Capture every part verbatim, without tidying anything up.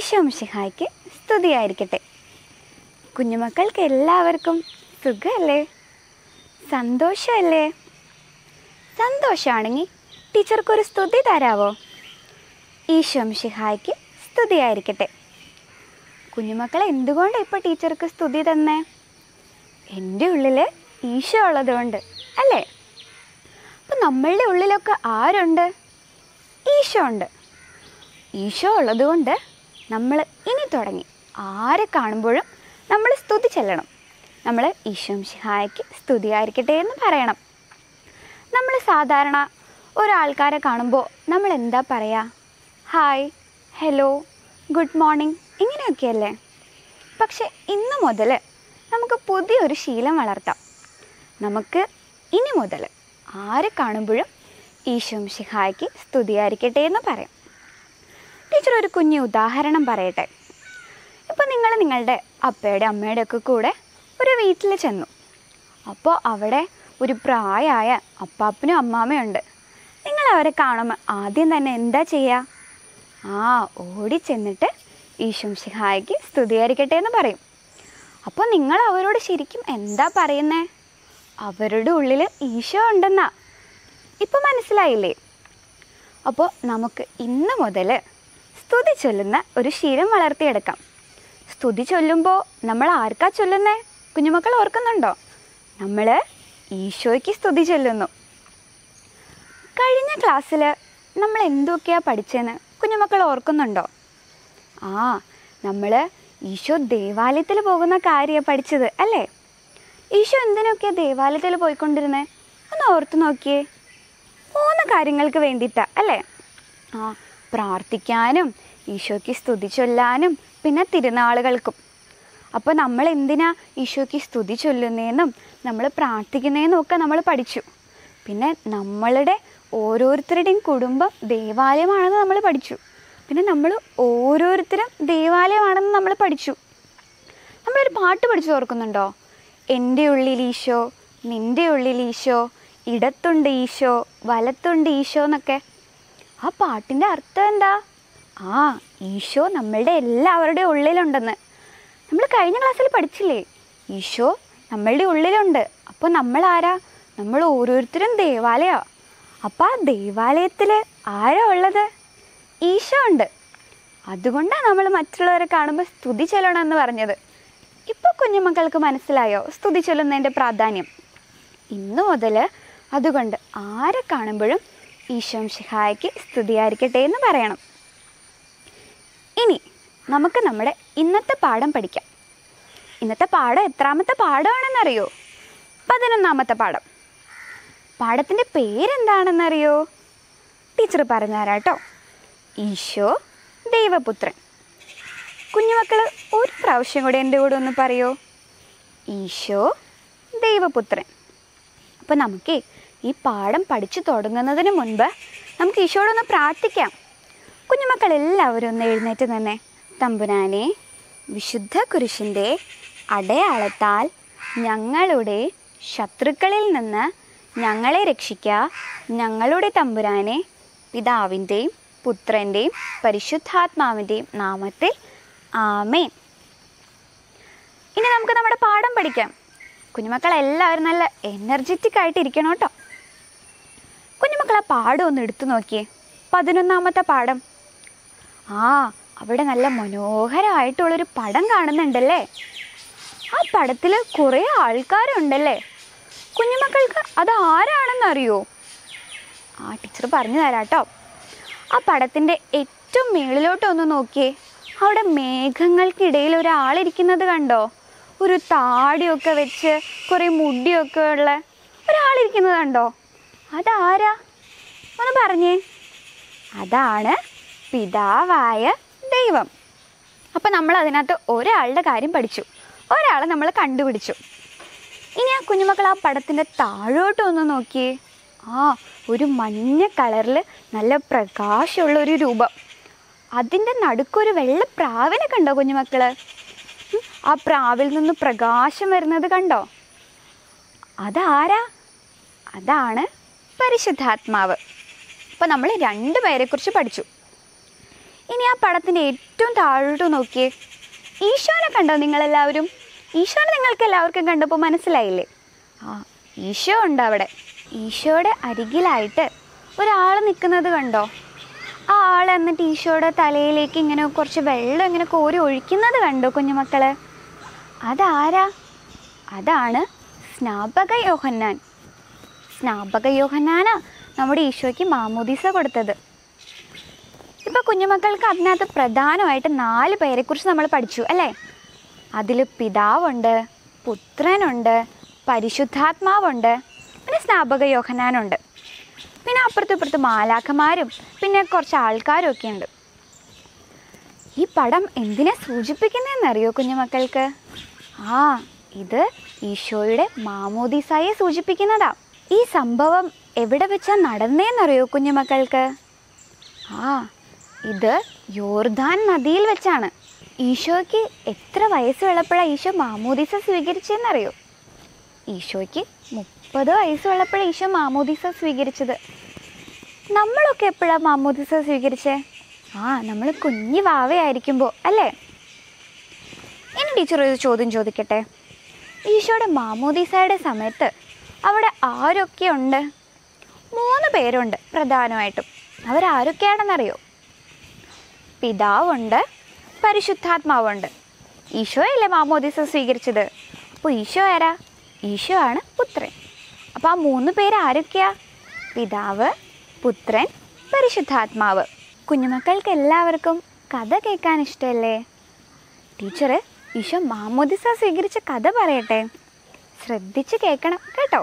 ഈശോ മിശിഹായ്ക്ക് സ്തുതിയായിരിക്കട്ടെ. കുഞ്ഞുമക്കൾക്ക് എല്ലാവർക്കും സുഖമല്ലേ? സന്തോഷമല്ലേ? സന്തോഷമാണെങ്കിൽ ടീച്ചർക്കൊരു സ്തുതി തരാവോ? ഈശോ മിശിഹായ്ക്ക് സ്തുതിയായിരിക്കട്ടെ. കുഞ്ഞുമക്കളെ എന്തുകൊണ്ടാണ് ഇപ്പോൾ ടീച്ചർക്ക് സ്തുതി തന്നേ? എൻ്റെ ഉള്ളിൽ ഈശോ ഉള്ളതുകൊണ്ട് അല്ലേ? അപ്പം നമ്മളുടെ ഉള്ളിലൊക്കെ ആരുണ്ട്? ഈശോ ഉണ്ട്. ഈശോ ഉള്ളതുകൊണ്ട് നമ്മൾ ഇനി തുടങ്ങി ആരെ കാണുമ്പോഴും നമ്മൾ സ്തുതി ചെല്ലണം. നമ്മൾ ഈശോ മിശിഹായ്ക്ക് സ്തുതിയായിരിക്കട്ടെ എന്ന് പറയണം. നമ്മൾ സാധാരണ ഒരാൾക്കാരെ കാണുമ്പോൾ നമ്മൾ എന്താ പറയുക? ഹായ്, ഹലോ, ഗുഡ് മോർണിംഗ് ഇങ്ങനെയൊക്കെയല്ലേ? പക്ഷെ ഇന്ന് മുതൽ നമുക്ക് പുതിയൊരു ശീലം വളർത്താം. നമുക്ക് ഇനി മുതൽ ആരെ കാണുമ്പോഴും ഈശോ മിശിഹായ്ക്ക് സ്തുതിയായിരിക്കട്ടെ എന്ന് പറയാം. ടീച്ചർ ഒരു കുഞ്ഞു ഉദാഹരണം പറയട്ടെ. ഇപ്പോൾ നിങ്ങൾ നിങ്ങളുടെ അപ്പയുടെ അമ്മയുടെ ഒക്കെ കൂടെ ഒരു വീട്ടിൽ ചെന്നു. അപ്പോൾ അവിടെ ഒരു പ്രായമായ അപ്പാപ്പനും അമ്മാമ്മയുണ്ട്. നിങ്ങൾ അവരെ കാണുമ്പോൾ ആദ്യം തന്നെ എന്താ ചെയ്യുക? ആ ഓടി ചെന്നിട്ട് ഈശോ മിശിഹായ്ക്ക് സ്തുതിയായിരിക്കട്ടെ എന്ന് പറയും. അപ്പോൾ നിങ്ങൾ അവരോട് ശരിക്കും എന്താ പറയുന്നേ? അവരുടെ ഉള്ളിൽ ഈശോ ഉണ്ടെന്നാ. ഇപ്പം മനസ്സിലായില്ലേ? അപ്പോൾ നമുക്ക് ഇന്ന് മുതൽ സ്തുതി ചൊല്ലുന്ന ഒരു ശീലം വളർത്തിയെടുക്കാം. സ്തുതി ചൊല്ലുമ്പോൾ നമ്മൾ ആർക്കാ ചൊല്ലുന്നേ? കുഞ്ഞുമക്കൾ ഓർക്കുന്നുണ്ടോ? നമ്മൾ ഈശോയ്ക്ക് സ്തുതി ചൊല്ലുന്നു. കഴിഞ്ഞ ക്ലാസ്സിൽ നമ്മൾ എന്തൊക്കെയാണ് പഠിച്ചതെന്ന് കുഞ്ഞുമക്കൾ ഓർക്കുന്നുണ്ടോ? ആ നമ്മൾ ഈശോ ദേവാലയത്തിൽ പോകുന്ന കാര്യമാണ് പഠിച്ചത് അല്ലേ? ഈശോ എന്തിനൊക്കെയാണ് ദേവാലയത്തിൽ പോയിക്കൊണ്ടിരുന്നത്? ഒന്ന് ഓർത്ത് നോക്കിയേ. മൂന്ന് കാര്യങ്ങൾക്ക് വേണ്ടിയിട്ടാണ് അല്ലേ? ആ പ്രാർത്ഥിക്കാനും ഈശോയ്ക്ക് സ്തുതി ചൊല്ലാനും പിന്നെ തിരുനാളുകൾക്കും. അപ്പോൾ നമ്മൾ എന്തിനാ ഈശോയ്ക്ക് സ്തുതി ചൊല്ലുന്നതെന്നും നമ്മൾ പ്രാർത്ഥിക്കുന്നതെന്നും ഒക്കെ നമ്മൾ പഠിച്ചു. പിന്നെ നമ്മളുടെ ഓരോരുത്തരുടെയും കുടുംബം ദേവാലയമാണെന്ന് നമ്മൾ പഠിച്ചു. പിന്നെ നമ്മൾ ഓരോരുത്തരും ദേവാലയമാണെന്ന് നമ്മൾ പഠിച്ചു. നമ്മളൊരു പാട്ട് പഠിച്ചു ഓർക്കുന്നുണ്ടോ? എൻ്റെ ഉള്ളിൽ ഈശോ, നിൻ്റെ ഉള്ളിൽ ഈശോ, ഇടത്തുണ്ട് ഈശോ, വലത്തുണ്ട് ഈശോ എന്നൊക്കെ. ആ പാട്ടിൻ്റെ അർത്ഥം എന്താ? ആ ഈശോ നമ്മളുടെ എല്ലാവരുടെയും ഉള്ളിലുണ്ടെന്ന്. നമ്മൾ കഴിഞ്ഞ ക്ലാസ്സിൽ പഠിച്ചില്ലേ? ഈശോ നമ്മളുടെ ഉള്ളിലുണ്ട്. അപ്പോൾ നമ്മൾ ആരാ? നമ്മൾ ഓരോരുത്തരും ദേവാലയമാണ്. അപ്പോൾ ആ ദേവാലയത്തിൽ ആരാ ഉള്ളത്? ഈശോ ഉണ്ട്. അതുകൊണ്ടാണ് നമ്മൾ മറ്റുള്ളവരെ കാണുമ്പോൾ സ്തുതി ചൊല്ലണമെന്ന് പറഞ്ഞത്. ഇപ്പോൾ കുഞ്ഞുമക്കൾക്ക് മനസ്സിലായോ സ്തുതി ചൊല്ലുന്നതിൻ്റെ പ്രാധാന്യം? ഇന്നു മുതൽ അതുകൊണ്ട് ആരെ കാണുമ്പോഴും ഈശോ മിശിഹായ്ക്ക് സ്തുതിയായിരിക്കട്ടെ എന്ന് പറയണം. ഇനി നമുക്ക് നമ്മുടെ ഇന്നത്തെ പാഠം പഠിക്കാം. ഇന്നത്തെ പാഠം എത്രാമത്തെ പാഠമാണെന്നറിയോ? പതിനൊന്നാമത്തെ പാഠം. പാഠത്തിൻ്റെ പേരെന്താണെന്നറിയോ? ടീച്ചർ പറഞ്ഞു തരാം കേട്ടോ. ഈശോ ദൈവപുത്രൻ. കുഞ്ഞുമക്കൾ ഒരു പ്രാവശ്യം കൂടെ എൻ്റെ കൂടെ ഒന്ന് പറയോ? ഈശോ ദൈവപുത്രൻ. അപ്പോൾ നമുക്ക് ഈ പാഠം പഠിച്ചു തുടങ്ങുന്നതിന് മുൻപ് നമുക്ക് ഈശോയോടൊന്ന് പ്രാർത്ഥിക്കാം. കുഞ്ഞുമക്കൾ എല്ലാവരും ഒന്ന് എഴുന്നേറ്റ് തന്നെ. തമ്പുരാനെ, വിശുദ്ധ കുരിശിൻ്റെ അടയാളത്താൽ ഞങ്ങളുടെ ശത്രുക്കളിൽ നിന്ന് ഞങ്ങളെ രക്ഷിക്കുക. ഞങ്ങളുടെ തമ്പുരാനെ, പിതാവിൻ്റെയും പുത്രൻ്റെയും പരിശുദ്ധാത്മാവിൻ്റെയും നാമത്തിൽ ആമേൻ. ഇനി നമുക്ക് നമ്മുടെ പാഠം പഠിക്കാം. കുഞ്ഞുമക്കൾ എല്ലാവരും നല്ല എനർജറ്റിക് ആയിട്ട് ഇരിക്കണം കേട്ടോ. കുഞ്ഞുമക്കൾ ആ പാഠം ഒന്ന് എടുത്തു നോക്കിയേ. പതിനൊന്നാമത്തെ പാഠം. ആ അവിടെ നല്ല മനോഹരമായിട്ടുള്ളൊരു പടം കാണുന്നുണ്ടല്ലേ? ആ പടത്തിൽ കുറേ ആൾക്കാരുണ്ടല്ലേ? കുഞ്ഞുമക്കൾക്ക് അത് ആരാണെന്നറിയോ? ആ ടീച്ചർ പറഞ്ഞു തരാം കേട്ടോ. ആ പടത്തിൻ്റെ ഏറ്റവും മുകളിലോട്ടൊന്ന് നോക്കിയേ. അവിടെ മേഘങ്ങൾക്കിടയിൽ ഒരാളിരിക്കുന്നത് കണ്ടോ? ഒരു താടിയൊക്കെ വെച്ച് കുറേ മുടിയൊക്കെ ഉള്ള ഒരാളിരിക്കുന്നത് കണ്ടോ? അതാരാ? ഒന്ന് പറഞ്ഞേ. അതാണ് പിതാവായ ദൈവം. അപ്പം നമ്മൾ അതിനകത്ത് ഒരാളുടെ കാര്യം പഠിച്ചു. ഒരാളെ നമ്മൾ കണ്ടുപിടിച്ചു. ഇനി ആ കുഞ്ഞുമക്കൾ ആ പടത്തിൻ്റെ താഴോട്ടൊന്ന് നോക്കിയേ. ആ ഒരു മഞ്ഞ കളറിൽ നല്ല പ്രകാശമുള്ളൊരു രൂപം. അതിൻ്റെ നടുക്കൊരു വെള്ള പ്രാവിനെ കണ്ടോ കുഞ്ഞുമക്കൾ? ആ പ്രാവിൽ നിന്ന് പ്രകാശം വരുന്നത് കണ്ടോ? അതാരാ? അതാണ് പരിശുദ്ധാത്മാവ്. അപ്പോൾ നമ്മൾ രണ്ട് പേരെക്കുറിച്ച് പഠിച്ചു. ഇനി ആ പടത്തിൻ്റെ ഏറ്റവും താഴോട്ട് നോക്കിയേ. ഈശോനെ കണ്ടോ നിങ്ങളെല്ലാവരും? ഈശോനെ നിങ്ങൾക്ക് എല്ലാവർക്കും കണ്ടപ്പോൾ മനസ്സിലായില്ലേ? ആ, ഈശോ ഉണ്ട് അവിടെ. ഈശോയുടെ അരികിലായിട്ട് ഒരാൾ നിൽക്കുന്നത് കണ്ടോ? ആ ആൾ എന്നിട്ട് ഈശോയുടെ തലയിലേക്ക് ഇങ്ങനെ കുറച്ച് വെള്ളം ഇങ്ങനെ കോരി ഒഴിക്കുന്നത് കണ്ടോ കുഞ്ഞുമക്കളെ? അതാരാ? അതാണ് സ്നാപക യോഹന്നാൻ. സ്നാപക യോഹന്നാനാ നമ്മുടെ ഈശോയ്ക്ക് മാമോദീസ കൊടുത്തത്. ഇപ്പോൾ കുഞ്ഞുമക്കൾക്ക് അതിനകത്ത് പ്രധാനമായിട്ട് നാല് പേരെക്കുറിച്ച് നമ്മൾ പഠിച്ചു അല്ലേ? അതിൽ പിതാവുണ്ട്, പുത്രനുണ്ട്, പരിശുദ്ധാത്മാവുണ്ട്, പിന്നെ സ്നാപക യോഹന്നാനുണ്ട്. പിന്നെ അപ്പുറത്തും ഇപ്പുറത്ത് മാലാഖമാരും പിന്നെ കുറച്ച് ആൾക്കാരും ഒക്കെ ഉണ്ട്. ഈ പടം എന്തിനെ സൂചിപ്പിക്കുന്നതെന്നറിയോ കുഞ്ഞുമക്കൾക്ക്? ആ, ഇത് ഈശോയുടെ മാമോദീസായെ സൂചിപ്പിക്കുന്നതാ. ഈ സംഭവം എവിടെ വെച്ചാ നടന്നേന്നറിയോ കുഞ്ഞുമക്കൾക്ക്? ആ, ഇത് യോർദാൻ നദിയിൽ വെച്ചാണ്. ഈശോയ്ക്ക് എത്ര വയസ്സുള്ളപ്പോഴാണ് ഈശോ മാമോദീസ സ്വീകരിച്ചതെന്നറിയോ? ഈശോയ്ക്ക് മുപ്പത് വയസ്സുള്ളപ്പോഴാണ് ഈശോ മാമോദീസ സ്വീകരിച്ചത്. നമ്മളൊക്കെ എപ്പോഴാണ് മാമോദീസ സ്വീകരിച്ചേ? ആ, നമ്മൾ കുഞ്ഞു വാവയായിരിക്കുമ്പോൾ അല്ലേ? ഇനി ടീച്ചർ ഒരു ചോദ്യം ചോദിക്കട്ടെ. ഈശോയുടെ മാമോദീസയുടെ സമയത്ത് അവിടെ ആരൊക്കെ ഉണ്ട്? മൂന്ന് പേരുണ്ട് പ്രധാനമായിട്ടും. അവരാരൊക്കെയാണെന്നറിയോ? പിതാവുണ്ട്, പരിശുദ്ധാത്മാവുണ്ട്. ഈശോയല്ലേ മാമോദീസ സ്വീകരിച്ചത്. അപ്പോൾ ഈശോ ആരാ? ഈശോ ആണ് പുത്രൻ. അപ്പോൾ ആ മൂന്ന് പേര് ആരൊക്കെയാ? പിതാവ്, പുത്രൻ, പരിശുദ്ധാത്മാവ്. കുഞ്ഞുമക്കൾക്ക് എല്ലാവർക്കും കഥ കേൾക്കാൻ ഇഷ്ടമല്ലേ? ടീച്ചർ ഈശോ മാമോദീസ സ്വീകരിച്ച കഥ പറയട്ടെ. ശ്രദ്ധിച്ച് കേൾക്കണം കേട്ടോ.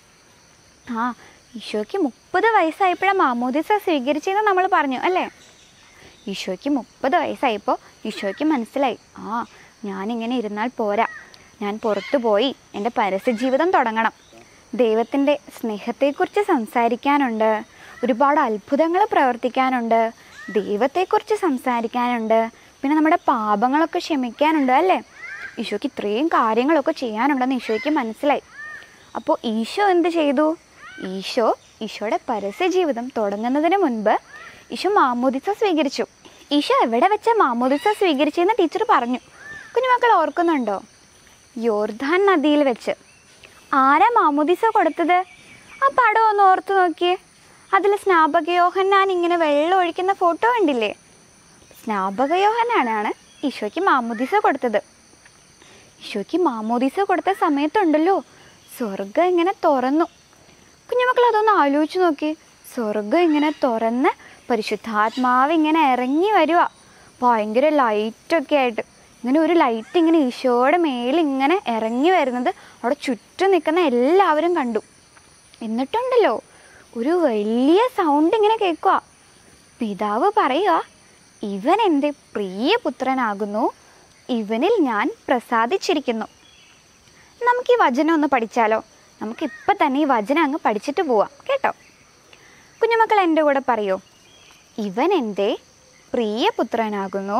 ആ, ഈശോയ്ക്ക് മുപ്പത് വയസ്സായപ്പോഴാണ് മാമോദീസ സ്വീകരിച്ചതെന്ന് നമ്മൾ പറഞ്ഞു അല്ലേ? ഈശോയ്ക്ക് മുപ്പത് വയസ്സായപ്പോൾ ഈശോയ്ക്ക് മനസ്സിലായി, ആ ഞാനിങ്ങനെ ഇരുന്നാൽ പോരാ, ഞാൻ പുറത്തു പോയി എൻ്റെ പരസ്യ ജീവിതം തുടങ്ങണം. ദൈവത്തിൻ്റെ സ്നേഹത്തെക്കുറിച്ച് സംസാരിക്കാനുണ്ട്, ഒരുപാട് അത്ഭുതങ്ങൾ പ്രവർത്തിക്കാനുണ്ട്, ദൈവത്തെക്കുറിച്ച് സംസാരിക്കാനുണ്ട്, പിന്നെ നമ്മുടെ പാപങ്ങളൊക്കെ ക്ഷമിക്കാനുണ്ട് അല്ലേ? ഈശോയ്ക്ക് ഇത്രയും കാര്യങ്ങളൊക്കെ ചെയ്യാനുണ്ടെന്ന് ഈശോയ്ക്ക് മനസ്സിലായി. അപ്പോൾ ഈശോ എന്ത് ചെയ്തു? ഈശോ ഈശോയുടെ പരസ്യ ജീവിതം തുടങ്ങുന്നതിന് മുൻപ് ഈശോ മാമോദീസ സ്വീകരിച്ചു. ഈശോ എവിടെ വെച്ച മാമോദീസ സ്വീകരിച്ചെന്ന് ടീച്ചർ പറഞ്ഞു. കുഞ്ഞുമക്കൾ ഓർക്കുന്നുണ്ടോ? യോർദാൻ നദിയിൽ വെച്ച്. ആരാ മാമോദീസ കൊടുത്തത്? ആ പടം ഒന്ന് ഓർത്ത് നോക്കിയേ. അതിൽ സ്നാപക യോഹന്നാൻ ഇങ്ങനെ വെള്ളം ഒഴിക്കുന്ന ഫോട്ടോ കണ്ടില്ലേ? സ്നാപക യോഹന്നാനാണ് ഈശോയ്ക്ക് മാമോദീസ കൊടുത്തത്. ഈശോയ്ക്ക് മാമോദീസ കൊടുത്ത സമയത്തുണ്ടല്ലോ, സ്വർഗം ഇങ്ങനെ തുറന്നു. കുഞ്ഞുമക്കൾ അതൊന്ന് ആലോചിച്ച് നോക്കി. സ്വർഗം ഇങ്ങനെ തുറന്ന് പരിശുദ്ധാത്മാവ് ഇങ്ങനെ ഇറങ്ങി വരുക, ഭയങ്കര ലൈറ്റൊക്കെ ആയിട്ട്. ഇങ്ങനെ ഒരു ലൈറ്റ് ഇങ്ങനെ ഈശോയുടെ മേലിൽ ഇങ്ങനെ ഇറങ്ങി വരുന്നത് അവിടെ ചുറ്റും നിൽക്കുന്ന എല്ലാവരും കണ്ടു. എന്നിട്ടുണ്ടല്ലോ ഒരു വലിയ സൗണ്ട് ഇങ്ങനെ കേൾക്കുക. പിതാവ് പറയുക, ഇവൻ എൻ്റെ പ്രിയപുത്രനാകുന്നു, ഇവനിൽ ഞാൻ പ്രസാദിച്ചിരിക്കുന്നു. നമുക്ക് ഈ വചനം ഒന്ന് പഠിച്ചാലോ? നമുക്ക് ഇപ്പം തന്നെ ഈ വചനം അങ്ങ് പഠിച്ചിട്ട് പോവാം കേട്ടോ. കുഞ്ഞുമക്കൾ എൻ്റെ കൂടെ പറയൂ, ഇവൻ എൻ്റെ പ്രിയപുത്രനാകുന്നു,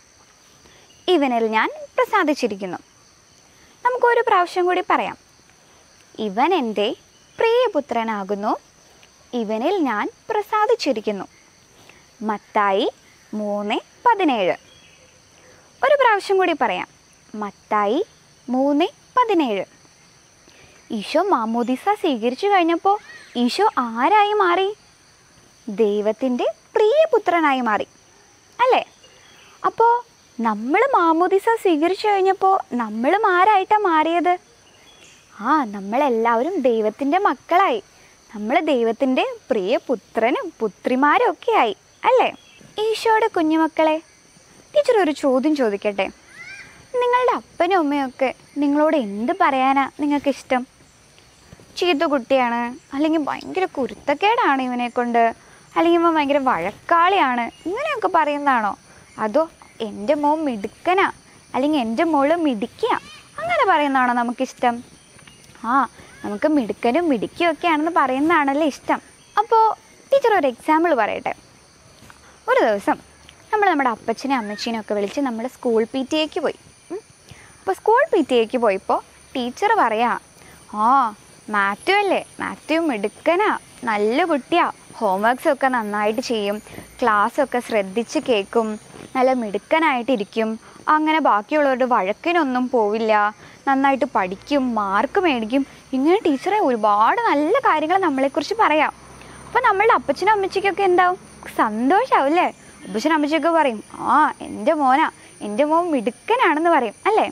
ഇവനിൽ ഞാൻ പ്രസാദിച്ചിരിക്കുന്നു. നമുക്കൊരു പ്രാവശ്യം കൂടി പറയാം. ഇവൻ എൻ്റെ പ്രിയപുത്രനാകുന്നു, ഇവനിൽ ഞാൻ പ്രസാദിച്ചിരിക്കുന്നു. മത്തായി മൂന്ന് പതിനേഴ്. ഒരു പ്രാവശ്യം കൂടി പറയാം. മത്തായി മൂന്ന് പതിനേഴ്. ഈശോ മാമോദീസ സ്വീകരിച്ചു കഴിഞ്ഞപ്പോൾ ഈശോ ആരായി മാറി? ദൈവത്തിൻ്റെ പ്രിയപുത്രനായി മാറി അല്ലേ? അപ്പോൾ നമ്മൾ മാമോദീസ സ്വീകരിച്ചു കഴിഞ്ഞപ്പോൾ നമ്മളും ആരായിട്ടാണ് മാറിയത്? ആ, നമ്മളെല്ലാവരും ദൈവത്തിൻ്റെ മക്കളായി. നമ്മൾ ദൈവത്തിൻ്റെ പ്രിയപുത്രനും പുത്രിമാരും ഒക്കെ ആയി അല്ലേ? ഈശോയുടെ കുഞ്ഞുമക്കളെ, ടീച്ചർ ഒരു ചോദ്യം ചോദിക്കട്ടെ. നിങ്ങളുടെ അപ്പനും അമ്മയൊക്കെ നിങ്ങളോട് എന്ത് പറയാനാ നിങ്ങൾക്കിഷ്ടം? ചീത്ത കുട്ടിയാണ്, അല്ലെങ്കിൽ ഭയങ്കര കുരുത്തക്കേടാണ് ഇവനെ കൊണ്ട്, അല്ലെങ്കിൽ ഇവൻ ഭയങ്കര വഴക്കാളിയാണ്, ഇങ്ങനെയൊക്കെ പറയുന്നതാണോ? അതോ എൻ്റെ മോൻ മിടുക്കനാ, അല്ലെങ്കിൽ എൻ്റെ മോള് മിടുക്കിയ, അങ്ങനെ പറയുന്നതാണോ നമുക്കിഷ്ടം? ആ, നമുക്ക് മിടുക്കനും മിടുക്കിയും ഒക്കെ ആണെന്ന് പറയുന്നതാണല്ലോ ഇഷ്ടം. അപ്പോൾ ടീച്ചർ ഒരു എക്സാമ്പിൾ പറയട്ടെ. ഒരു ദിവസം നമ്മൾ നമ്മുടെ അപ്പച്ചനെ അമ്മച്ചീനെ ഒക്കെ വിളിച്ച് നമ്മുടെ സ്കൂൾ പി ടി എക്ക് പോയി. അപ്പോൾ സ്കൂൾ പി ടി എക്ക് പോയപ്പോൾ ടീച്ചർ പറയാ, ആ മാത്യു അല്ലേ, മാത്യു മിടുക്കനാ, നല്ല കുട്ടിയാ, ഹോംവർക്ക്സൊക്കെ നന്നായിട്ട് ചെയ്യും, ക്ലാസ്സൊക്കെ ശ്രദ്ധിച്ച് കേൾക്കും, നല്ല മിടുക്കനായിട്ടിരിക്കും, അങ്ങനെ ബാക്കിയുള്ളവരുടെ വഴക്കിനൊന്നും പോവില്ല, നന്നായിട്ട് പഠിക്കും, മാർക്ക് മേടിക്കും. ഇങ്ങനെ ടീച്ചറെ ഒരുപാട് നല്ല കാര്യങ്ങൾ നമ്മളെക്കുറിച്ച് പറയാം. അപ്പോൾ നമ്മളുടെ അപ്പച്ചനും അമ്മച്ചിക്കൊക്കെ എന്താവും? സന്തോഷമാവും അല്ലേ? അപ്പച്ചനും അമ്മച്ചിയൊക്കെ പറയും, ആ എൻ്റെ മോനാ, എൻ്റെ മോൻ മിടുക്കനാണെന്ന് പറയും അല്ലേ?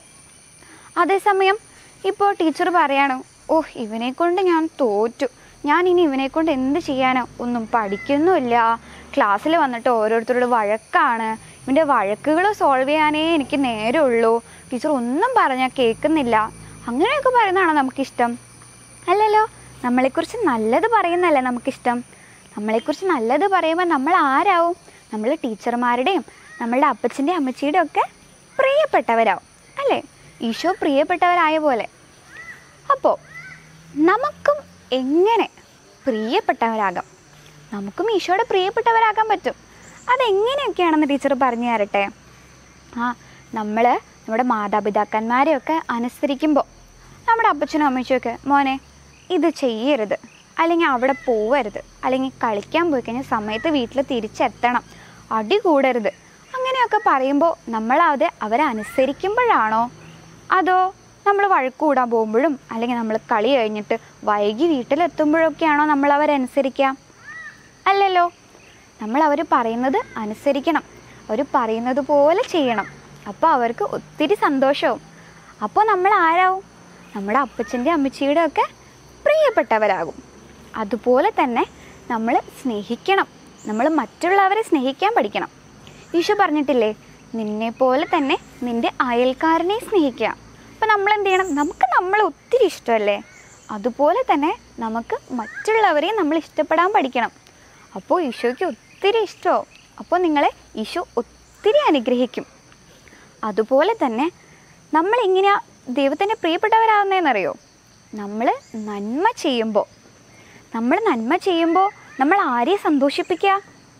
അതേസമയം ഇപ്പോൾ ടീച്ചർ പറയാണ്, ഓഹ് ഇവനെ കൊണ്ട് ഞാൻ തോറ്റു, ഞാൻ ഇനി ഇവനെ കൊണ്ട് എന്ത് ചെയ്യാനോ, ഒന്നും പഠിക്കുന്നുമില്ല, ക്ലാസ്സിൽ വന്നിട്ട് ഓരോരുത്തരോട് വഴക്കാണ്, ഇവൻ്റെ വഴക്കുകൾ സോൾവ് ചെയ്യാനേ എനിക്ക് നേരമുള്ളൂ, ടീച്ചർ ഒന്നും പറഞ്ഞാൽ കേൾക്കുന്നില്ല, അങ്ങനെയൊക്കെ പറയുന്നതാണോ നമുക്കിഷ്ടം? അല്ലല്ലോ. നമ്മളെക്കുറിച്ച് നല്ലത് പറയുന്നതല്ലേ നമുക്കിഷ്ടം. നമ്മളെക്കുറിച്ച് നല്ലത് പറയുമ്പോൾ നമ്മൾ ആരാവും? നമ്മൾ ടീച്ചർമാരുടെയും നമ്മളുടെ അപ്പച്ചൻ്റെയും അമ്മച്ചിയുടെയും ഒക്കെ പ്രിയപ്പെട്ടവരാവും അല്ലേ? ഈശോ പ്രിയപ്പെട്ടവരായ പോലെ. അപ്പോൾ നമുക്കും എങ്ങനെ പ്രിയപ്പെട്ടവരാകാം? നമുക്കും ഈശോയുടെ പ്രിയപ്പെട്ടവരാകാൻ പറ്റും. അതെങ്ങനെയൊക്കെയാണെന്ന് ടീച്ചർ പറഞ്ഞു തരട്ടെ. ആ നമ്മൾ നമ്മുടെ മാതാപിതാക്കന്മാരെയൊക്കെ അനുസരിക്കുമ്പോൾ നമ്മുടെ അപ്പച്ചനും അമ്മച്ചിയൊക്കെ, മോനെ ഇത് ചെയ്യരുത്, അല്ലെങ്കിൽ അവിടെ പോവരുത്, അല്ലെങ്കിൽ കളിക്കാൻ പോയി കഴിഞ്ഞാൽ സമയത്ത് വീട്ടിൽ തിരിച്ചെത്തണം, അടി കൂടരുത്, അങ്ങനെയൊക്കെ പറയുമ്പോൾ നമ്മളത് അവരെ അനുസരിക്കുമ്പോഴാണോ, അതോ നമ്മൾ വഴക്ക് കൂടാൻ പോകുമ്പോഴും അല്ലെങ്കിൽ നമ്മൾ കളി കഴിഞ്ഞിട്ട് വൈകി വീട്ടിലെത്തുമ്പോഴൊക്കെയാണോ നമ്മൾ അവരനുസരിക്കുക? അല്ലല്ലോ. നമ്മൾ അവർ പറയുന്നത് അനുസരിക്കണം, അവർ പറയുന്നത് പോലെ ചെയ്യണം. അപ്പോൾ അവർക്ക് ഒത്തിരി സന്തോഷവും. അപ്പോൾ നമ്മൾ ആരാവും? നമ്മുടെ അപ്പച്ചൻ്റെ അമ്മച്ചിയുടെ ഒക്കെ പ്രിയപ്പെട്ടവരാകും. അതുപോലെ തന്നെ നമ്മൾ സ്നേഹിക്കണം, നമ്മൾ മറ്റുള്ളവരെ സ്നേഹിക്കാൻ പഠിക്കണം. ഈശോ പറഞ്ഞിട്ടില്ലേ, നിന്നെപ്പോലെ തന്നെ നിൻ്റെ അയൽക്കാരനെ സ്നേഹിക്കുക. അപ്പോൾ നമ്മൾ എന്ത് ചെയ്യണം? നമുക്ക് നമ്മളെ ഒത്തിരി ഇഷ്ടമല്ലേ, അതുപോലെ തന്നെ നമുക്ക് മറ്റുള്ളവരെയും നമ്മൾ ഇഷ്ടപ്പെടാൻ പഠിക്കണം. അപ്പോൾ ഈശോയ്ക്ക് ഒത്തിരി ഇഷ്ടമാവും. അപ്പോൾ നിങ്ങളെ ഈശോ ഒത്തിരി അനുഗ്രഹിക്കും. അതുപോലെ തന്നെ നമ്മളെങ്ങനെയാണ് ദൈവത്തിൻ്റെ പ്രിയപ്പെട്ടവരാകുന്നതെന്നറിയോ? നമ്മൾ നന്മ ചെയ്യുമ്പോൾ നമ്മൾ നന്മ ചെയ്യുമ്പോൾ നമ്മൾ ആരെയും സന്തോഷിപ്പിക്കുക?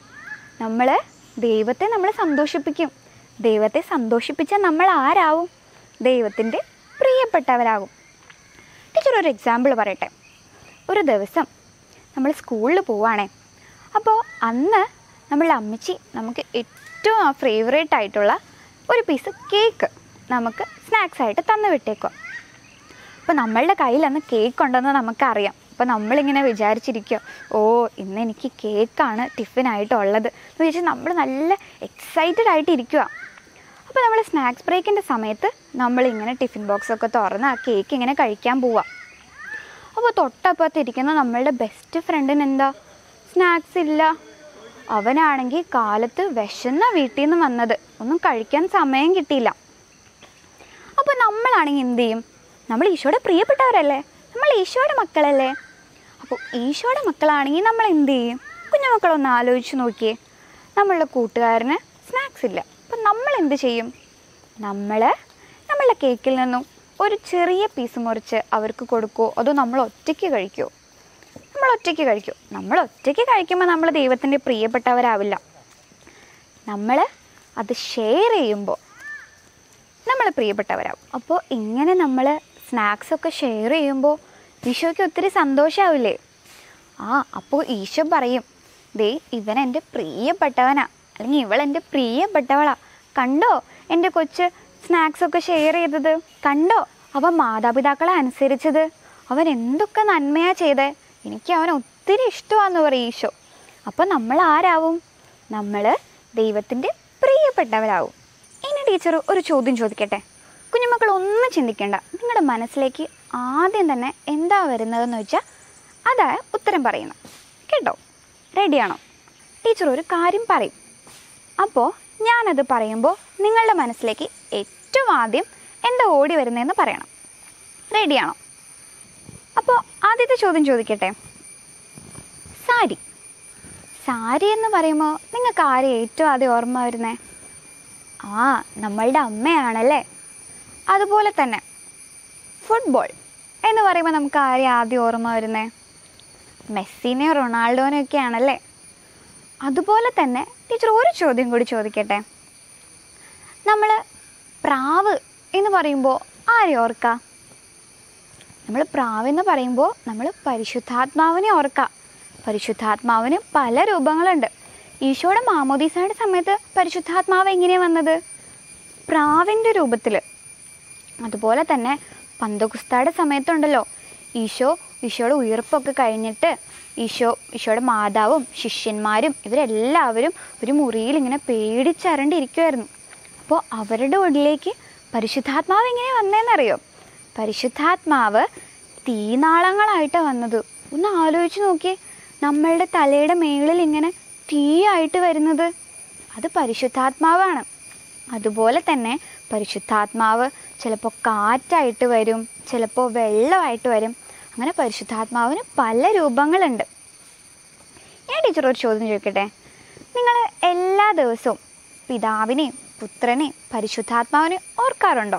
നമ്മൾ ദൈവത്തെ നമ്മൾ സന്തോഷിപ്പിക്കും. ദൈവത്തെ സന്തോഷിപ്പിച്ചാൽ നമ്മൾ ആരാവും? ദൈവത്തിൻ്റെ പ്രിയപ്പെട്ടവരാകും. ടീച്ചർ ഒരു എക്സാമ്പിൾ പറയട്ടെ. ഒരു ദിവസം നമ്മൾ സ്കൂളിൽ പോവുകയാണേ, അപ്പോൾ അന്ന് നമ്മളുടെ അമ്മച്ചി നമുക്ക് ഏറ്റവും ഫേവറേറ്റ് ആയിട്ടുള്ള ഒരു പീസ് കേക്ക് നമുക്ക് സ്നാക്സായിട്ട് തന്നു വിട്ടേക്കുക. അപ്പോൾ നമ്മളുടെ കയ്യിൽ അന്ന് കേക്ക് ഉണ്ടെന്ന് നമുക്കറിയാം. അപ്പോൾ നമ്മളിങ്ങനെ വിചാരിച്ചിരിക്കുക, ഓ ഇന്ന് എനിക്ക് കേക്കാണ് ടിഫിനായിട്ടുള്ളത് എന്ന് വിചാരിച്ച് നമ്മൾ നല്ല എക്സൈറ്റഡ് ആയിട്ട് ഇരിക്കുക. അപ്പോൾ നമ്മൾ സ്നാക്സ് ബ്രേക്കിൻ്റെ സമയത്ത് നമ്മളിങ്ങനെ ടിഫിൻ ബോക്സൊക്കെ തുറന്ന് ആ കേക്ക് ഇങ്ങനെ കഴിക്കാൻ പോവുക. അപ്പോൾ തൊട്ടപ്പുറത്തിരിക്കുന്ന നമ്മളുടെ ബെസ്റ്റ് ഫ്രണ്ടിന് എന്താ, സ്നാക്സ് ഇല്ല. അവനാണെങ്കിൽ കാലത്ത് വിശന്ന വീട്ടിൽ നിന്ന് വന്നത്, ഒന്നും കഴിക്കാൻ സമയം കിട്ടിയില്ല. അപ്പോൾ നമ്മളാണെങ്കിൽ എന്ത് ചെയ്യും? നമ്മൾ ഈശോയുടെ പ്രിയപ്പെട്ടവരല്ലേ, നമ്മൾ ഈശോയുടെ മക്കളല്ലേ. അപ്പോൾ ഈശോയുടെ മക്കളാണെങ്കിൽ നമ്മൾ എന്ത് ചെയ്യും? കുഞ്ഞുമക്കളൊന്ന് ആലോചിച്ച് നോക്കിയേ, നമ്മളുടെ കൂട്ടുകാരന് സ്നാക്സ് ഇല്ല. അപ്പം നമ്മൾ എന്ത് ചെയ്യും? നമ്മൾ നമ്മളുടെ കേക്കിൽ നിന്നും ഒരു ചെറിയ പീസ് മുറിച്ച് അവർക്ക് കൊടുക്കുമോ, അതോ നമ്മൾ ഒറ്റയ്ക്ക് കഴിക്കുമോ? നമ്മൾ ഒറ്റയ്ക്ക് കഴിക്കും. നമ്മൾ ഒറ്റയ്ക്ക് കഴിക്കുമ്പോൾ നമ്മൾ ദൈവത്തിൻ്റെ പ്രിയപ്പെട്ടവരാവില്ല. നമ്മൾ അത് ഷെയർ ചെയ്യുമ്പോൾ നമ്മൾ പ്രിയപ്പെട്ടവരാകും. അപ്പോൾ ഇങ്ങനെ നമ്മൾ സ്നാക്സൊക്കെ ഷെയർ ചെയ്യുമ്പോൾ ഈശോയ്ക്ക് ഒത്തിരി സന്തോഷമാവില്ലേ? ആ അപ്പോൾ ഈശോ പറയും, ദേ ഇവൻ എൻ്റെ പ്രിയപ്പെട്ടവനാ, അല്ലെങ്കിൽ ഇവളെൻ്റെ പ്രിയപ്പെട്ടവളാ, കണ്ടോ എൻ്റെ കൊച്ച് സ്നാക്സൊക്കെ ഷെയർ ചെയ്തത്, കണ്ടോ അവൻ മാതാപിതാക്കളെ അനുസരിച്ചത്, അവൻ എന്തൊക്കെ നന്മയാണ് ചെയ്തേ, എനിക്ക് അവൻ ഒത്തിരി ഇഷ്ടമാണെന്ന് പറയും ഈശോ. അപ്പോൾ നമ്മൾ ആരാവും? നമ്മൾ ദൈവത്തിൻ്റെ പ്രിയപ്പെട്ടവരാകും. ഇനി ടീച്ചർ ഒരു ചോദ്യം ചോദിക്കട്ടെ. കുഞ്ഞുമക്കൾ ഒന്നും ചിന്തിക്കേണ്ട, നിങ്ങളുടെ മനസ്സിലേക്ക് ആദ്യം തന്നെ എന്താ വരുന്നതെന്ന് വെച്ചാൽ അതായ ഉത്തരം പറയുന്നു കേട്ടോ. റെഡിയാണോ? ടീച്ചർ ഒരു കാര്യം പറയും, അപ്പോൾ ഞാനത് പറയുമ്പോൾ നിങ്ങളുടെ മനസ്സിലേക്ക് ഏറ്റവും ആദ്യം എന്താ ഓടി വരുന്നതെന്ന് പറയണം. റെഡിയാണോ? അപ്പോൾ ആദ്യത്തെ ചോദ്യം ചോദിക്കട്ടെ. സാരി. സാരി എന്ന് പറയുമ്പോൾ നിങ്ങൾക്ക് ആരെ ഏറ്റവും ആദ്യം ഓർമ്മ വരുന്നേ? ആ നമ്മളുടെ അമ്മയാണല്ലേ. അതുപോലെ തന്നെ ഫുട്ബോൾ എന്ന് പറയുമ്പോൾ നമുക്ക് ആരെ ആദ്യം ഓർമ്മ വരുന്നേ? മെസ്സിനെയോ റൊണാൾഡോനെയോ ഒക്കെ ആണല്ലേ. അതുപോലെ തന്നെ ടീച്ചർ ഒരു ചോദ്യം കൂടി ചോദിക്കട്ടെ. നമ്മൾ പ്രാവ് എന്ന് പറയുമ്പോൾ ആരെ ഓർക്കുക? നമ്മൾ പ്രാവ് എന്ന് പറയുമ്പോൾ നമ്മൾ പരിശുദ്ധാത്മാവിനെ ഓർക്കുക. പരിശുദ്ധാത്മാവിന് പല രൂപങ്ങളുണ്ട്. ഈശോയുടെ മാമോദീസയുടെ സമയത്ത് പരിശുദ്ധാത്മാവ് എങ്ങനെയാണ് വന്നത്? പ്രാവിൻ്റെ രൂപത്തിൽ. അതുപോലെ തന്നെ പന്തക്കുസ്തായുടെ സമയത്തുണ്ടല്ലോ, ഈശോ ഈശോയുടെ ഉയർപ്പൊക്കെ കഴിഞ്ഞിട്ട് ഈശോ ഈശോയുടെ മാതാവും ശിഷ്യന്മാരും ഇവരെല്ലാവരും ഒരു മുറിയിൽ ഇങ്ങനെ പേടിച്ചരണ്ടിരിക്കുമായിരുന്നു. അപ്പോൾ അവരുടെ ഉള്ളിലേക്ക് പരിശുദ്ധാത്മാവ് എങ്ങനെ വന്നതെന്നറിയോ? പരിശുദ്ധാത്മാവ് തീനാളങ്ങളായിട്ടാണ് വന്നത്. ഒന്ന് ആലോചിച്ച് നോക്കിയേ, നമ്മളുടെ തലയുടെ മേളിൽ ഇങ്ങനെ തീയായിട്ട് വരുന്നത് അത് പരിശുദ്ധാത്മാവാണ്. അതുപോലെ തന്നെ പരിശുദ്ധാത്മാവ് ചിലപ്പോൾ കാറ്റായിട്ട് വരും, ചിലപ്പോൾ വെള്ളമായിട്ട് വരും. അങ്ങനെ പരിശുദ്ധാത്മാവിന് പല രൂപങ്ങളുണ്ട്. ഞാൻ ടീച്ചർ ഒരു ചോദ്യം ചോദിക്കട്ടെ, നിങ്ങൾ എല്ലാ ദിവസവും പിതാവിനെയും പുത്രനെയും പരിശുദ്ധാത്മാവിനെ ഓർക്കാറുണ്ടോ?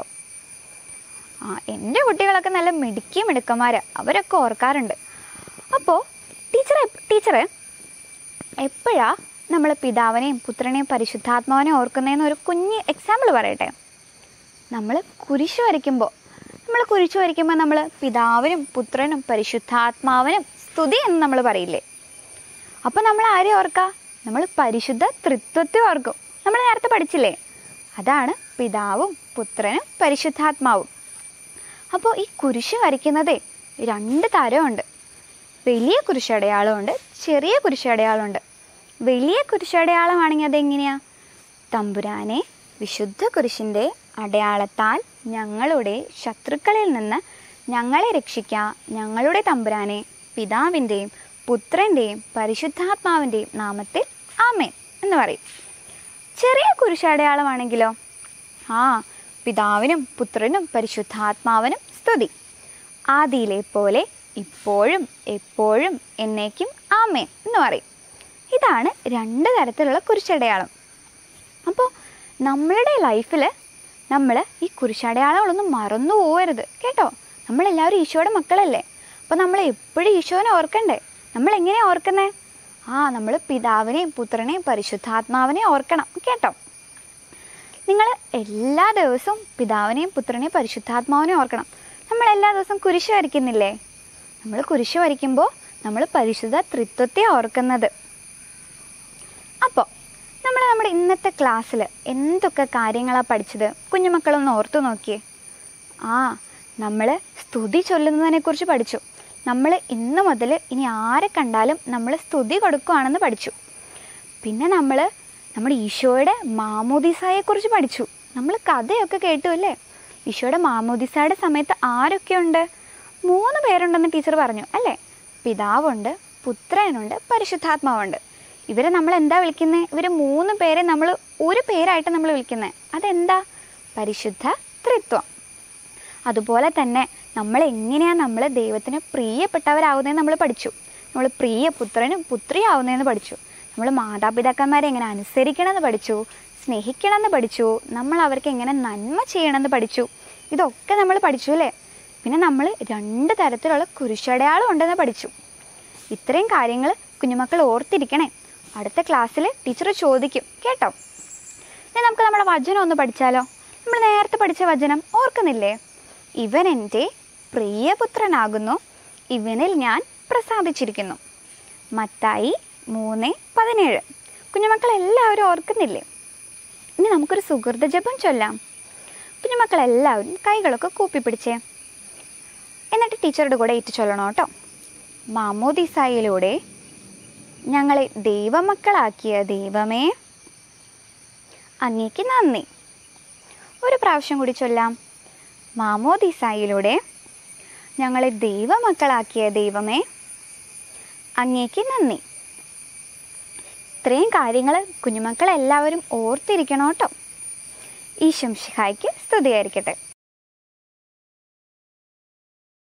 ആ, എൻ്റെ കുട്ടികളൊക്കെ നല്ല മിടുക്കി മിടുക്കന്മാരാണ്, അവരൊക്കെ ഓർക്കാറുണ്ട്. അപ്പോൾ ടീച്ചറെ ടീച്ചറെ എപ്പോഴാണ് നമ്മൾ പിതാവിനെയും പുത്രനെയും പരിശുദ്ധാത്മാവിനെയും ഓർക്കുന്നതെന്ന് ഒരു കുഞ്ഞ് എക്സാമ്പിൾ പറയട്ടെ. നമ്മൾ കുരിശ് വരയ്ക്കുമ്പോൾ നമ്മൾ കുരിശ് വരയ്ക്കുമ്പോൾ നമ്മൾ പിതാവിനും പുത്രനും പരിശുദ്ധാത്മാവിനും സ്തുതി എന്ന് നമ്മൾ പറയില്ലേ? അപ്പോൾ നമ്മൾ ആരെ ഓർക്കുക? നമ്മൾ പരിശുദ്ധ തൃത്വത്തെ ഓർക്കും. നമ്മൾ നേരത്തെ പഠിച്ചില്ലേ? അതാണ് പിതാവും പുത്രനും പരിശുദ്ധാത്മാവും. അപ്പോൾ ഈ കുരിശ് വരയ്ക്കുന്നതേ രണ്ട് തരമുണ്ട്. വലിയ കുരിശടയാളമുണ്ട്, ചെറിയ കുരിശടയാളമുണ്ട്. വലിയ കുരിശടയാളമാണെങ്കിൽ അതെങ്ങനെയാണ്? തമ്പുരാനെ, വിശുദ്ധ കുരിശിൻ്റെ അടയാളത്താൽ ഞങ്ങളുടെ ശത്രുക്കളിൽ നിന്ന് ഞങ്ങളെ രക്ഷിക്കുക, ഞങ്ങളുടെ തമ്പുരാനെ, പിതാവിൻ്റെയും പുത്രൻ്റെയും പരിശുദ്ധാത്മാവിൻ്റെയും നാമത്തിൽ ആമേൻ എന്ന് പറയും. ചെറിയ കുരിശടയാളമാണെങ്കിലോ, ആ പിതാവിനും പുത്രനും പരിശുദ്ധാത്മാവിനും സ്തുതി, ആദിയിലെ പോലെ ഇപ്പോഴും എപ്പോഴും എന്നേക്കും ആമേൻ എന്ന് പറയും. ഇതാണ് രണ്ട് തരത്തിലുള്ള കുരിശടയാളം. അപ്പോൾ നമ്മളുടെ ലൈഫിൽ നമ്മൾ ഈ കുരിശടയാളങ്ങളൊന്നും മറന്നു പോകരുത് കേട്ടോ. നമ്മളെല്ലാവരും ഈശോയുടെ മക്കളല്ലേ. അപ്പോൾ നമ്മൾ എപ്പോഴും ഈശോനെ ഓർക്കണ്ടേ? നമ്മൾ എങ്ങനെയാണ് ഓർക്കുന്നത്? ആ നമ്മൾ പിതാവിനെയും പുത്രനെയും പരിശുദ്ധാത്മാവിനെയും ഓർക്കണം കേട്ടോ. നിങ്ങൾ എല്ലാ ദിവസവും പിതാവിനെയും പുത്രനെയും പരിശുദ്ധാത്മാവിനെയും ഓർക്കണം. നമ്മൾ എല്ലാ ദിവസവും കുരിശ് വരയ്ക്കുന്നില്ലേ? നമ്മൾ കുരിശ് വരയ്ക്കുമ്പോൾ നമ്മൾ പരിശുദ്ധ തൃത്വത്തെ ഓർക്കുന്നത്. അപ്പോൾ നമ്മൾ നമ്മുടെ ഇന്നത്തെ ക്ലാസ്സിൽ എന്തൊക്കെ കാര്യങ്ങളാണ് പഠിച്ചത്? കുഞ്ഞുമക്കളൊന്ന് ഓർത്തു നോക്കിയേ. ആ നമ്മൾ സ്തുതി ചൊല്ലുന്നതിനെക്കുറിച്ച് പഠിച്ചു. നമ്മൾ ഇന്ന് മുതൽ ഇനി ആരെ കണ്ടാലും നമ്മൾ സ്തുതി കൊടുക്കുകയാണെന്ന് പഠിച്ചു. പിന്നെ നമ്മൾ നമ്മുടെ ഈശോയുടെ മാമോദീസായെക്കുറിച്ച് പഠിച്ചു. നമ്മൾ കഥയൊക്കെ കേട്ടു അല്ലേ? ഈശോയുടെ മാമോദീസായുടെ സമയത്ത് ആരൊക്കെയുണ്ട്? മൂന്ന് പേരുണ്ടെന്ന് ടീച്ചർ പറഞ്ഞു അല്ലേ? പിതാവുണ്ട്, പുത്രനുണ്ട്, പരിശുദ്ധാത്മാവുണ്ട്. ഇവരെ നമ്മൾ എന്താ വിളിക്കുന്നത്? ഇവർ മൂന്ന് പേരെ നമ്മൾ ഒരു പേരായിട്ട് നമ്മൾ വിളിക്കുന്നത്. അതെന്താ? പരിശുദ്ധ ത്രിത്വം. അതുപോലെ തന്നെ നമ്മൾ എങ്ങനെയാണ് നമ്മൾ ദൈവത്തിന് പ്രിയപ്പെട്ടവരാകുന്നതെന്ന് നമ്മൾ പഠിച്ചു. നമ്മൾ പ്രിയ പുത്രനും പുത്രിയാവുന്നതെന്ന് പഠിച്ചു. നമ്മൾ മാതാപിതാക്കന്മാരെ എങ്ങനെ അനുസരിക്കണമെന്ന് പഠിച്ചു, സ്നേഹിക്കണമെന്ന് പഠിച്ചു, നമ്മൾ അവർക്ക് എങ്ങനെ നന്മ ചെയ്യണമെന്ന് പഠിച്ചു. ഇതൊക്കെ നമ്മൾ പഠിച്ചു അല്ലേ? പിന്നെ നമ്മൾ രണ്ട് തരത്തിലുള്ള കുരിശടയാളം ഉണ്ടെന്ന് പഠിച്ചു. ഇത്രയും കാര്യങ്ങൾ കുഞ്ഞുമക്കൾ ഓർത്തിരിക്കണേ. അടുത്ത ക്ലാസ്സിൽ ടീച്ചർ ചോദിക്കും കേട്ടോ. ഇനി നമുക്ക് നമ്മുടെ വചനം ഒന്ന് പഠിച്ചാലോ? നമ്മൾ നേരത്തെ പഠിച്ച വചനം ഓർക്കുന്നില്ലേ? ഇവൻ എൻ്റെ പ്രിയപുത്രനാകുന്നു, ഇവനിൽ ഞാൻ പ്രസാദിച്ചിരിക്കുന്നു. മത്തായി മൂന്ന് പതിനേഴ്. കുഞ്ഞുമക്കൾ എല്ലാവരും ഓർക്കുന്നില്ലേ? ഇനി നമുക്കൊരു സുഹൃത ജപം ചൊല്ലാം. കുഞ്ഞുമക്കളെല്ലാവരും കൈകളൊക്കെ കൂപ്പിപ്പിടിച്ചേ. എന്നിട്ട് ടീച്ചറുടെ കൂടെ ഏറ്റു ചൊല്ലണം കേട്ടോ. മാമോദീസായിലൂടെ ഞങ്ങളെ ദൈവമക്കളാക്കിയ ദൈവമേ, അങ്ങേക്ക് നന്ദി. ഒരു പ്രാവശ്യം കൂടി ചൊല്ലാം. മാമോദീസായിലൂടെ ഞങ്ങളെ ദൈവമക്കളാക്കിയ ദൈവമേ, അങ്ങേക്ക് നന്ദി. ഇത്രയും കാര്യങ്ങൾ കുഞ്ഞുമക്കളെല്ലാവരും ഓർത്തിരിക്കണം കേട്ടോ. ഈശോ മിശിഹായ്ക്ക് സ്തുതിയായിരിക്കട്ടെ.